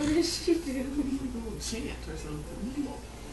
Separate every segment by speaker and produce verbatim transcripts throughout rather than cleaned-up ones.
Speaker 1: is she doing? Chant or something.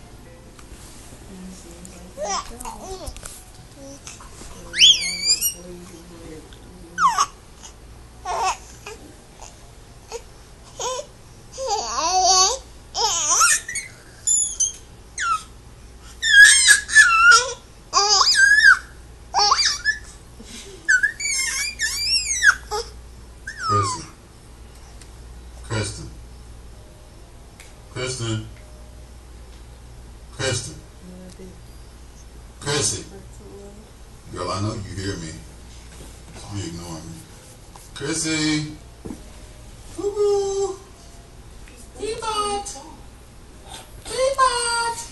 Speaker 2: Kristen. Kristen. Kristen. Kristen. Kristen. Girl, I know you hear me. You ignoring me. Chrissy. Boo-boo. Peapot. Peapot.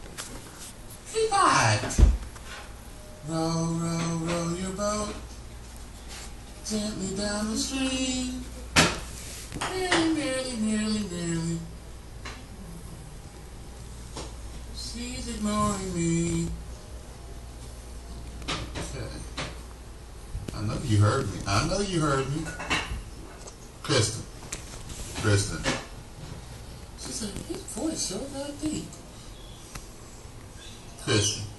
Speaker 2: Peapot. Row, row, row your boat gently down the stream. Merrily, merrily, merrily, merrily. She's ignoring me. Okay. I know you heard me. I know you heard me. Kristen. Kristen. She said, his voice sure got deep. Kristen.